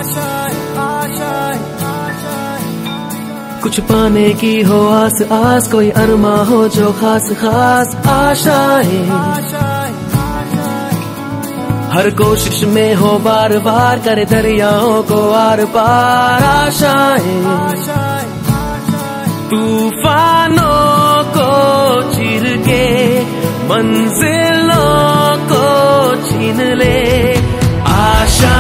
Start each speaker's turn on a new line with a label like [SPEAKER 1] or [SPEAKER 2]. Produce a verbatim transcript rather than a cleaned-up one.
[SPEAKER 1] कुछ पाने की हो आस आस, कोई अरमा हो जो खास खास आशाएं, हर कोशिश में हो बार बार करे दरियाओं को आर पार आशाएं, तूफानों को चीर के मंजिलों को छीन ले आशा।